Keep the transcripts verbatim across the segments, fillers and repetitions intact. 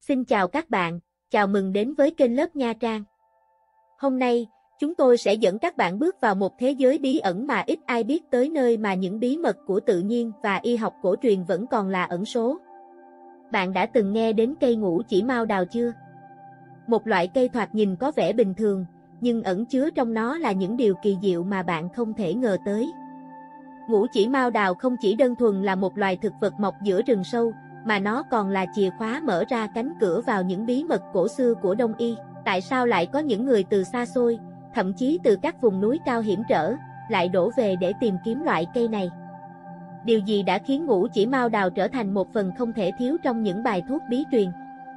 Xin chào các bạn, chào mừng đến với kênh Lớp Nha Trang. Hôm nay, chúng tôi sẽ dẫn các bạn bước vào một thế giới bí ẩn mà ít ai biết tới, nơi mà những bí mật của tự nhiên và y học cổ truyền vẫn còn là ẩn số. Bạn đã từng nghe đến cây ngũ chỉ mao đào chưa? Một loại cây thoạt nhìn có vẻ bình thường, nhưng ẩn chứa trong nó là những điều kỳ diệu mà bạn không thể ngờ tới. Ngũ chỉ mao đào không chỉ đơn thuần là một loài thực vật mọc giữa rừng sâu, mà nó còn là chìa khóa mở ra cánh cửa vào những bí mật cổ xưa của Đông y. Tại sao lại có những người từ xa xôi, thậm chí từ các vùng núi cao hiểm trở, lại đổ về để tìm kiếm loại cây này? Điều gì đã khiến ngũ chỉ mao đào trở thành một phần không thể thiếu trong những bài thuốc bí truyền?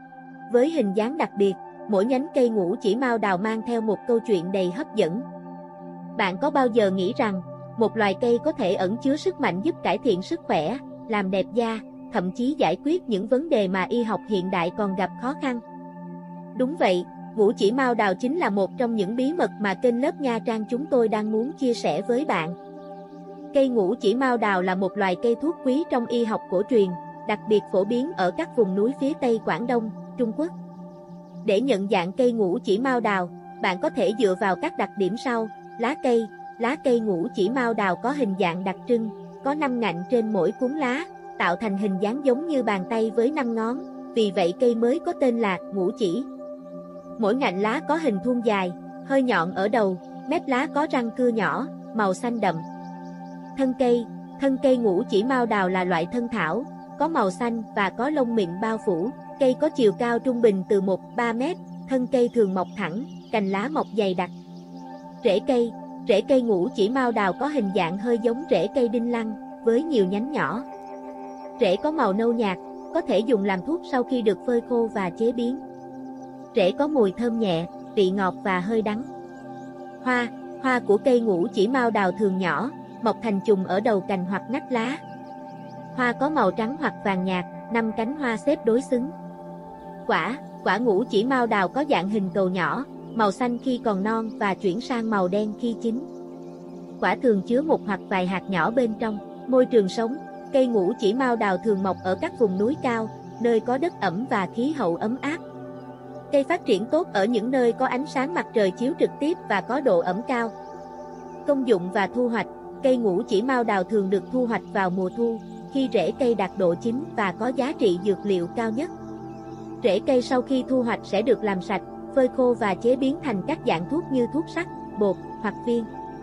Với hình dáng đặc biệt, mỗi nhánh cây ngũ chỉ mao đào mang theo một câu chuyện đầy hấp dẫn. Bạn có bao giờ nghĩ rằng, một loài cây có thể ẩn chứa sức mạnh giúp cải thiện sức khỏe, làm đẹp da, thậm chí giải quyết những vấn đề mà y học hiện đại còn gặp khó khăn? Đúng vậy, ngũ chỉ mao đào chính là một trong những bí mật mà kênh Lớp Nha Trang chúng tôi đang muốn chia sẻ với bạn. Cây ngũ chỉ mao đào là một loài cây thuốc quý trong y học cổ truyền, đặc biệt phổ biến ở các vùng núi phía Tây Quảng Đông, Trung Quốc. Để nhận dạng cây ngũ chỉ mao đào, bạn có thể dựa vào các đặc điểm sau. Lá cây. Lá cây ngũ chỉ mao đào có hình dạng đặc trưng, có năm ngạnh trên mỗi cuốn lá, tạo thành hình dáng giống như bàn tay với năm ngón, vì vậy cây mới có tên là ngũ chỉ. Mỗi ngạnh lá có hình thuôn dài, hơi nhọn ở đầu, mép lá có răng cưa nhỏ, màu xanh đậm. Thân cây. Thân cây ngũ chỉ mao đào là loại thân thảo, có màu xanh và có lông mịn bao phủ. Cây có chiều cao trung bình từ một đến ba mét, thân cây thường mọc thẳng, cành lá mọc dày đặc. Rễ cây. Rễ cây ngũ chỉ mao đào có hình dạng hơi giống rễ cây đinh lăng, với nhiều nhánh nhỏ. Rễ có màu nâu nhạt, có thể dùng làm thuốc sau khi được phơi khô và chế biến. Rễ có mùi thơm nhẹ, vị ngọt và hơi đắng. Hoa. Hoa của cây ngũ chỉ mao đào thường nhỏ, mọc thành chùm ở đầu cành hoặc nách lá. Hoa có màu trắng hoặc vàng nhạt, năm cánh hoa xếp đối xứng. Quả. Quả ngũ chỉ mao đào có dạng hình cầu nhỏ, màu xanh khi còn non và chuyển sang màu đen khi chín. Quả thường chứa một hoặc vài hạt nhỏ bên trong. Môi trường sống. Cây ngũ chỉ mao đào thường mọc ở các vùng núi cao, nơi có đất ẩm và khí hậu ấm áp. Cây phát triển tốt ở những nơi có ánh sáng mặt trời chiếu trực tiếp và có độ ẩm cao. Công dụng và thu hoạch. Cây ngũ chỉ mao đào thường được thu hoạch vào mùa thu, khi rễ cây đạt độ chín và có giá trị dược liệu cao nhất. Rễ cây sau khi thu hoạch sẽ được làm sạch, phơi khô và chế biến thành các dạng thuốc như thuốc sắc, bột hoặc viên.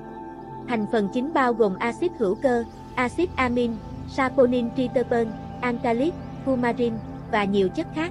Thành phần chính bao gồm axit hữu cơ, axit amin, saponin, triterpene, alkaloid, coumarin và nhiều chất khác.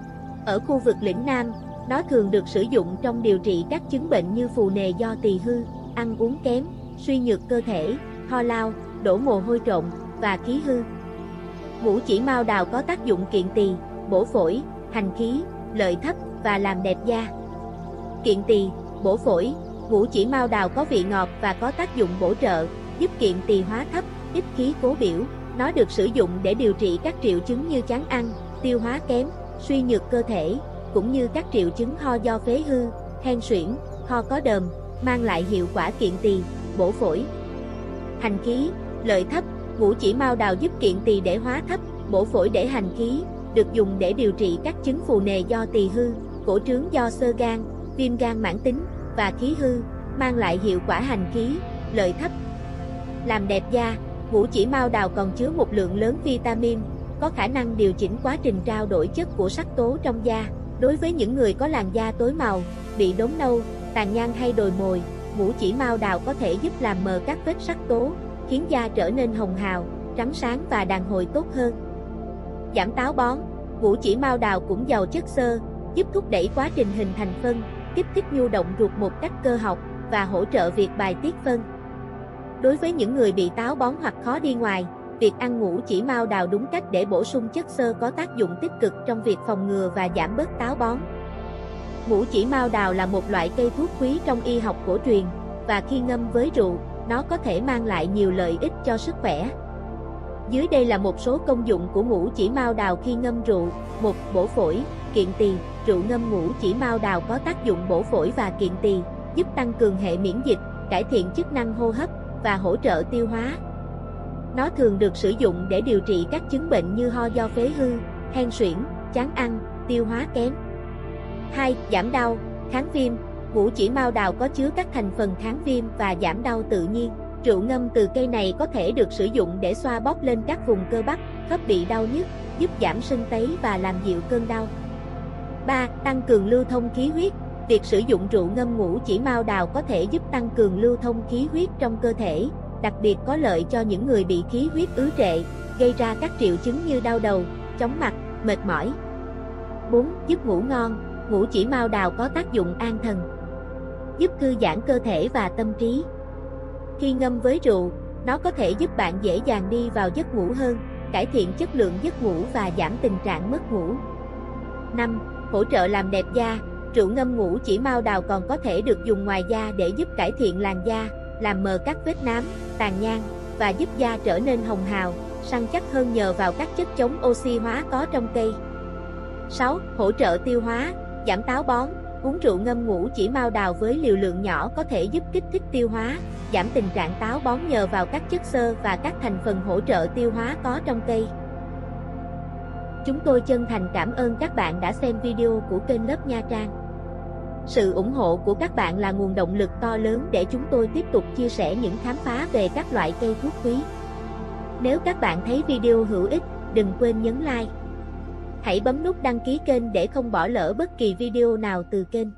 Ở khu vực lĩnh Nam, nó thường được sử dụng trong điều trị các chứng bệnh như phù nề do tỳ hư, ăn uống kém, suy nhược cơ thể, ho lao, đổ mồ hôi trộn và khí hư. Ngũ chỉ mao đào có tác dụng kiện tỳ, bổ phổi, hành khí, lợi thấp và làm đẹp da. Kiện tỳ, bổ phổi. Ngũ chỉ mao đào có vị ngọt và có tác dụng bổ trợ, giúp kiện tỳ hóa thấp, ít khí cố biểu. Nó được sử dụng để điều trị các triệu chứng như chán ăn, tiêu hóa kém, suy nhược cơ thể, cũng như các triệu chứng ho do phế hư, hen suyễn, ho có đờm, mang lại hiệu quả kiện tỳ, bổ phổi. Hành khí, lợi thấp. Ngũ chỉ mao đào giúp kiện tỳ để hóa thấp, bổ phổi để hành khí, được dùng để điều trị các chứng phù nề do tỳ hư, cổ trướng do xơ gan, viêm gan mãn tính và khí hư, mang lại hiệu quả hành khí, lợi thấp. Làm đẹp da. Ngũ chỉ mao đào còn chứa một lượng lớn vitamin, có khả năng điều chỉnh quá trình trao đổi chất của sắc tố trong da. Đối với những người có làn da tối màu, bị đốm nâu, tàn nhang hay đồi mồi, ngũ chỉ mao đào có thể giúp làm mờ các vết sắc tố, khiến da trở nên hồng hào, trắng sáng và đàn hồi tốt hơn. Giảm táo bón. Ngũ chỉ mao đào cũng giàu chất xơ, giúp thúc đẩy quá trình hình thành phân, kích thích nhu động ruột một cách cơ học và hỗ trợ việc bài tiết phân. Đối với những người bị táo bón hoặc khó đi ngoài, việc ăn ngũ chỉ mao đào đúng cách để bổ sung chất xơ có tác dụng tích cực trong việc phòng ngừa và giảm bớt táo bón. Ngũ chỉ mao đào là một loại cây thuốc quý trong y học cổ truyền, và khi ngâm với rượu, nó có thể mang lại nhiều lợi ích cho sức khỏe. Dưới đây là một số công dụng của ngũ chỉ mao đào khi ngâm rượu. Một. Bổ phổi, kiện tỳ. Rượu ngâm ngũ chỉ mao đào có tác dụng bổ phổi và kiện tỳ, giúp tăng cường hệ miễn dịch, cải thiện chức năng hô hấp và hỗ trợ tiêu hóa. Nó thường được sử dụng để điều trị các chứng bệnh như ho do phế hư, hen suyễn, chán ăn, tiêu hóa kém. hai. Giảm đau, kháng viêm. Ngũ chỉ mao đào có chứa các thành phần kháng viêm và giảm đau tự nhiên. Rượu ngâm từ cây này có thể được sử dụng để xoa bóp lên các vùng cơ bắp, khớp bị đau nhức, giúp giảm sưng tấy và làm dịu cơn đau. ba. Tăng cường lưu thông khí huyết. Việc sử dụng rượu ngâm ngũ chỉ mao đào có thể giúp tăng cường lưu thông khí huyết trong cơ thể, đặc biệt có lợi cho những người bị khí huyết ứ trệ, gây ra các triệu chứng như đau đầu, chóng mặt, mệt mỏi. bốn. Giúp ngủ ngon. Ngũ chỉ mao đào có tác dụng an thần, giúp thư giãn cơ thể và tâm trí. Khi ngâm với rượu, nó có thể giúp bạn dễ dàng đi vào giấc ngủ hơn, cải thiện chất lượng giấc ngủ và giảm tình trạng mất ngủ. năm. Hỗ trợ làm đẹp da. Rượu ngâm ngũ chỉ mao đào còn có thể được dùng ngoài da để giúp cải thiện làn da, làm mờ các vết nám, tàn nhang, và giúp da trở nên hồng hào, săn chắc hơn nhờ vào các chất chống oxy hóa có trong cây. sáu. Hỗ trợ tiêu hóa, giảm táo bón. Uống rượu ngâm ngũ chỉ mao đào với liều lượng nhỏ có thể giúp kích thích tiêu hóa, giảm tình trạng táo bón nhờ vào các chất xơ và các thành phần hỗ trợ tiêu hóa có trong cây. Chúng tôi chân thành cảm ơn các bạn đã xem video của kênh Lớp Nha Trang. Sự ủng hộ của các bạn là nguồn động lực to lớn để chúng tôi tiếp tục chia sẻ những khám phá về các loại cây thuốc quý. Nếu các bạn thấy video hữu ích, đừng quên nhấn like. Hãy bấm nút đăng ký kênh để không bỏ lỡ bất kỳ video nào từ kênh.